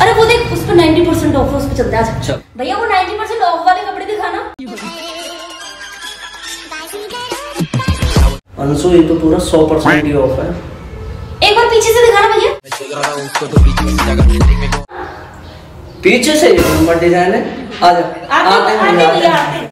अरे वो देख, उस पर 90% ऑफ है, उस पर चलते हैं। अच्छा भैया वो 90% ऑफ वाले कपड़े दिखाना। अंशु ये तो पूरा 100% ही ऑफ है। एक बार पीछे से दिखाना भैया। पीछे से नंबर डिजाइन है। आते हैं भैया।